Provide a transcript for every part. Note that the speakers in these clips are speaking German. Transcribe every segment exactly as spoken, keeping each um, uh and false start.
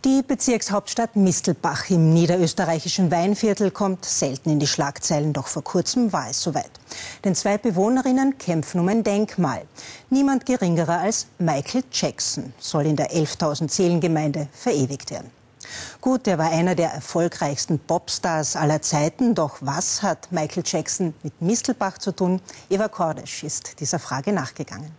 Die Bezirkshauptstadt Mistelbach im niederösterreichischen Weinviertel kommt selten in die Schlagzeilen, doch vor kurzem war es soweit. Denn zwei Bewohnerinnen kämpfen um ein Denkmal. Niemand geringerer als Michael Jackson soll in der elftausend Seelengemeinde verewigt werden. Gut, er war einer der erfolgreichsten Popstars aller Zeiten, doch was hat Michael Jackson mit Mistelbach zu tun? Eva Kordesch ist dieser Frage nachgegangen.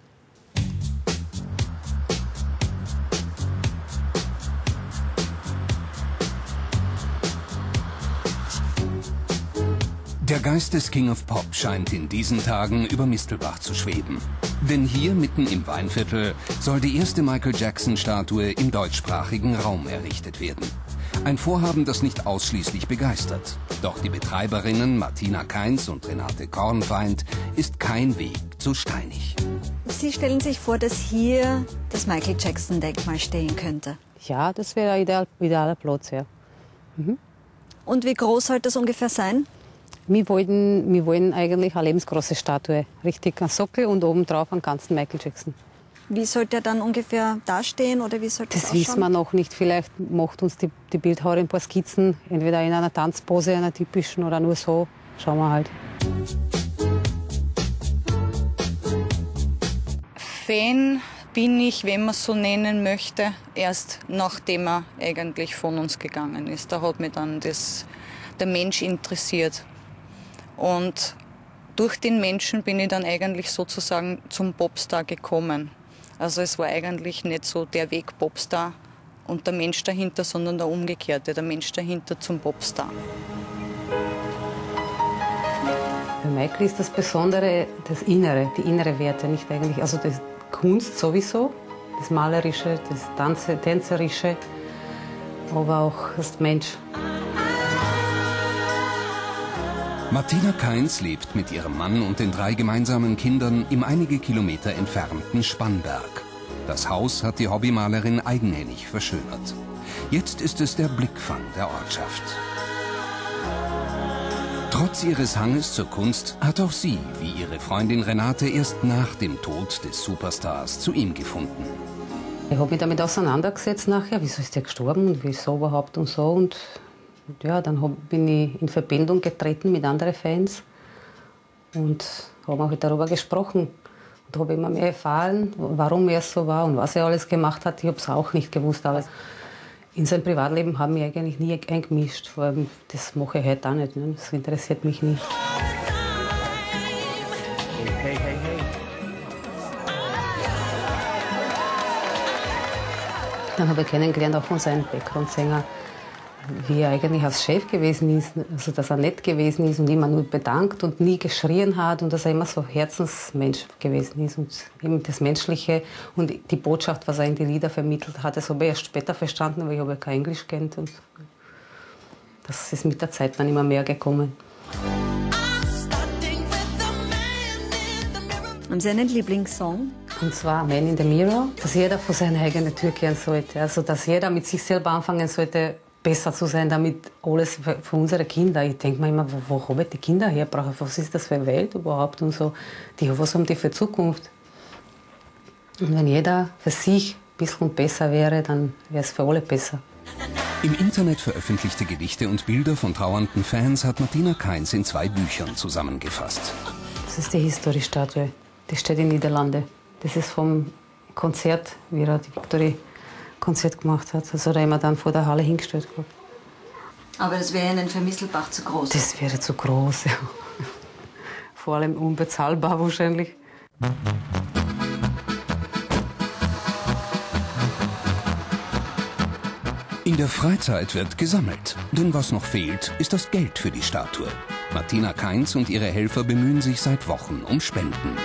Der Geist des King of Pop scheint in diesen Tagen über Mistelbach zu schweben. Denn hier mitten im Weinviertel soll die erste Michael Jackson-Statue im deutschsprachigen Raum errichtet werden. Ein Vorhaben, das nicht ausschließlich begeistert. Doch die Betreiberinnen Martina Kainz und Renate Kornfeind ist kein Weg zu steinig. Sie stellen sich vor, dass hier das Michael Jackson-Denkmal stehen könnte? Ja, das wäre ein ideal, idealer Platz, ja. Mhm. Und wie groß sollte das ungefähr sein? Wir wollen, wir wollen eigentlich eine lebensgroße Statue. Richtig ein Sockel und obendrauf einen ganzen Michael Jackson. Wie sollte er dann ungefähr dastehen oder wie sollte das das ausschauen? wissen wir noch nicht. Vielleicht macht uns die, die Bildhauerin ein paar Skizzen, entweder in einer Tanzpose, einer typischen oder nur so. Schauen wir halt. Fan bin ich, wenn man es so nennen möchte, erst nachdem er eigentlich von uns gegangen ist. Da hat mich dann das, der Mensch interessiert. Und durch den Menschen bin ich dann eigentlich sozusagen zum Popstar gekommen. Also es war eigentlich nicht so der Weg Popstar und der Mensch dahinter, sondern der umgekehrte, der Mensch dahinter zum Popstar. Für Michael ist das Besondere das Innere, die innere Werte, nicht eigentlich, also die Kunst sowieso, das Malerische, das Tanze, Tänzerische, aber auch das Mensch. Martina Kainz lebt mit ihrem Mann und den drei gemeinsamen Kindern im einige Kilometer entfernten Spannberg. Das Haus hat die Hobbymalerin eigenhändig verschönert. Jetzt ist es der Blickfang der Ortschaft. Trotz ihres Hanges zur Kunst hat auch sie, wie ihre Freundin Renate, erst nach dem Tod des Superstars zu ihm gefunden. Ich habe mich damit auseinandergesetzt nachher, wieso ist der gestorben und wieso überhaupt und so. Und ja, dann hab, bin ich in Verbindung getreten mit anderen Fans und haben auch darüber gesprochen. Und habe immer mehr erfahren, warum er so war und was er alles gemacht hat. Ich habe es auch nicht gewusst, aber in seinem Privatleben haben wir eigentlich nie eingemischt. Vor allem, das mache ich heute auch nicht, ne? Das interessiert mich nicht. Hey, hey, hey. Dann habe ich kennengelernt auch von seinem Background-Sänger, wie er eigentlich als Chef gewesen ist, also dass er nett gewesen ist und immer nur bedankt und nie geschrien hat und dass er immer so Herzensmensch gewesen ist und eben das Menschliche und die Botschaft, was er in die Lieder vermittelt hat, das habe ich erst später verstanden, weil ich habe ja kein Englisch kennt und das ist mit der Zeit dann immer mehr gekommen. Haben Sie einen Lieblingssong? Und zwar Man in the Mirror, dass jeder vor seine eigene Tür kehren sollte, also dass jeder mit sich selber anfangen sollte, besser zu sein, damit alles für, für unsere Kinder. Ich denke mir immer, wo, wo habe ich die Kinder hergebracht? Was ist das für eine Welt überhaupt und so? Die, was haben die für Zukunft? Und wenn jeder für sich ein bisschen besser wäre, dann wäre es für alle besser. Im Internet veröffentlichte Gedichte und Bilder von trauernden Fans hat Martina Kainz in zwei Büchern zusammengefasst. Das ist die History-Statue. Die steht in den Niederlanden. Das ist vom Konzert, wie er die Victory Konzert gemacht hat. Also da haben wir dann vor der Halle hingestellt gehabt. Aber das wäre Ihnen für Mistelbach zu groß? Das wäre zu groß, ja. Vor allem unbezahlbar wahrscheinlich. In der Freizeit wird gesammelt, denn was noch fehlt, ist das Geld für die Statue. Martina Kainz und ihre Helfer bemühen sich seit Wochen um Spenden.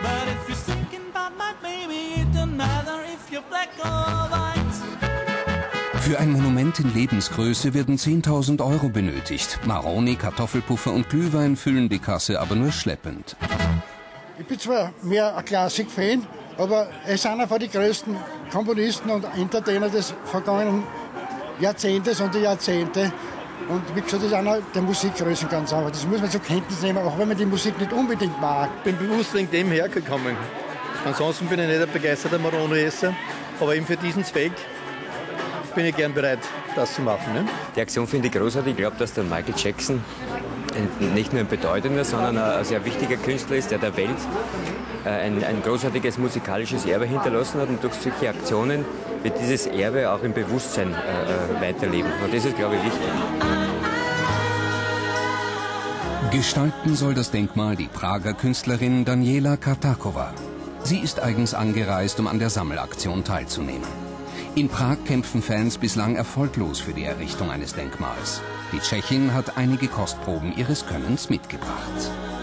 Für ein Monument in Lebensgröße werden zehntausend Euro benötigt. Maroni, Kartoffelpuffer und Glühwein füllen die Kasse aber nur schleppend. Ich bin zwar mehr ein Klassik-Fan, aber er ist einer von den größten Komponisten und Entertainer des vergangenen Jahrzehntes und der Jahrzehnte. Und wie gesagt, das ist einer der Musikgrößen ganz einfach. Das muss man zur Kenntnis nehmen, auch wenn man die Musik nicht unbedingt mag. Ich bin bewusst wegen dem hergekommen. Ansonsten bin ich nicht ein begeisterter Maroni-Esser, aber eben für diesen Zweck bin ich gern bereit, das zu machen. Ne? Die Aktion finde ich großartig. Ich glaube, dass der Michael Jackson ein, nicht nur ein bedeutender, sondern ein sehr wichtiger Künstler ist, der der Welt ein, ein großartiges musikalisches Erbe hinterlassen hat. Und durch solche Aktionen wird dieses Erbe auch im Bewusstsein äh, weiterleben. Und das ist, glaube ich, wichtig. Gestalten soll das Denkmal die Prager Künstlerin Daniela Kartakova. Sie ist eigens angereist, um an der Sammelaktion teilzunehmen. In Prag kämpfen Fans bislang erfolglos für die Errichtung eines Denkmals. Die Tschechin hat einige Kostproben ihres Könnens mitgebracht.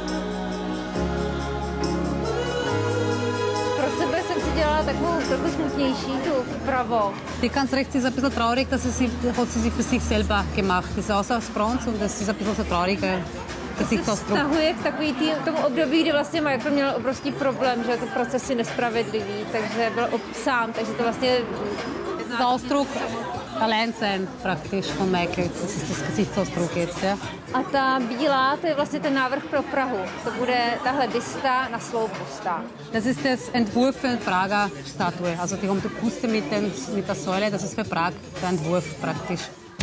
Die ganz rechts ist ein bisschen traurig, dass sie, hat sie sie für sich selber gemacht. Das ist auch aus Bronze und das ist ein bisschen so trauriger Gesichtsausdruck. Vztahuje k takový tý, tomu období, kdy vlastně Michael měl obrovský problém, že to procesy nespravedlivý, takže byl sám, takže to vlastně Das ist Ausdruck Alleinsein praktisch von Michael. Das ist das Gesichtsausdruck jetzt, ja. A ta bílá, to je vlastně ten návrh pro Prahu. To bude tahle bysta na sloupu stát. Das ist das Entwurf für eine Prager Statue. Also die haben die Puste mit, den, mit der Säule, das ist für Prag der Entwurf praktisch.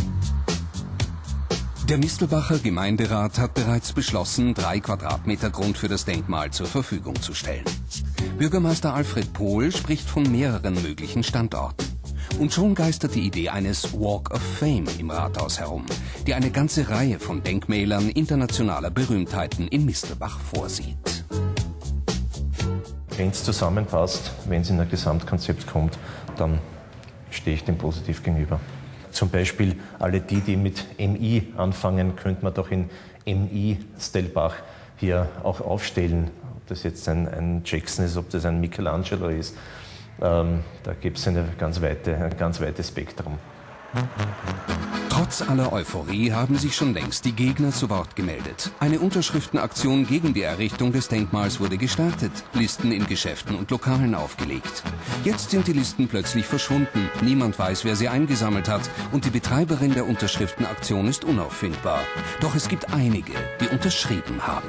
Der Mistelbacher Gemeinderat hat bereits beschlossen, drei Quadratmeter Grund für das Denkmal zur Verfügung zu stellen. Bürgermeister Alfred Pohl spricht von mehreren möglichen Standorten. Und schon geistert die Idee eines Walk of Fame im Rathaus herum, die eine ganze Reihe von Denkmälern internationaler Berühmtheiten in Mistelbach vorsieht. Wenn es zusammenpasst, wenn es in ein Gesamtkonzept kommt, dann stehe ich dem positiv gegenüber. Zum Beispiel alle die, die mit M I anfangen, könnte man doch in M I Stelbach hier auch aufstellen. Ob das jetzt ein, ein Jackson ist, ob das ein Michelangelo ist. Ähm, da gibt es eine ganz weite, ein ganz weites Spektrum. Trotz aller Euphorie haben sich schon längst die Gegner zu Wort gemeldet. Eine Unterschriftenaktion gegen die Errichtung des Denkmals wurde gestartet, Listen in Geschäften und Lokalen aufgelegt. Jetzt sind die Listen plötzlich verschwunden, niemand weiß, wer sie eingesammelt hat und die Betreiberin der Unterschriftenaktion ist unauffindbar. Doch es gibt einige, die unterschrieben haben.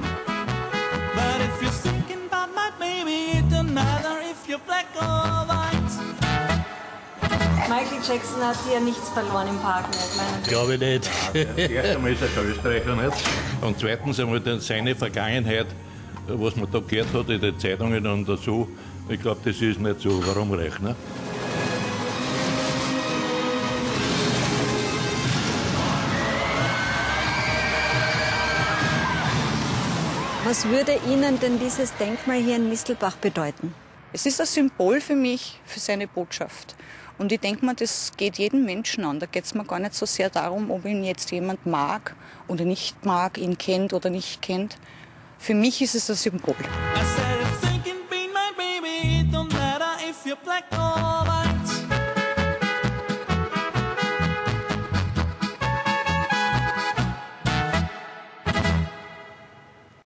Michael Jackson hat hier nichts verloren im Park, nicht? Glaube ich nicht. Erst einmal ist er kein Österreicher nicht. Und zweitens einmal seine Vergangenheit, was man da gehört hat in den Zeitungen und so, ich glaube, das ist nicht so, warum reich, ne? Was würde Ihnen denn dieses Denkmal hier in Mistelbach bedeuten? Es ist ein Symbol für mich, für seine Botschaft. Und ich denke mir, das geht jedem Menschen an. Da geht es mir gar nicht so sehr darum, ob ihn jetzt jemand mag oder nicht mag, ihn kennt oder nicht kennt. Für mich ist es ein Symbol. I said,